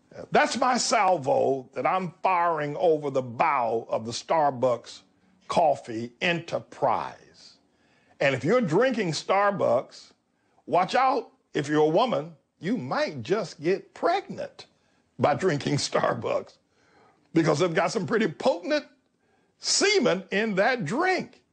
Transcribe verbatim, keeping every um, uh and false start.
That's my salvo that I'm firing over the bow of the Starbucks coffee enterprise. And if you're drinking Starbucks, watch out. If you're a woman, you might just get pregnant by drinking Starbucks because they've got some pretty potent semen in that drink.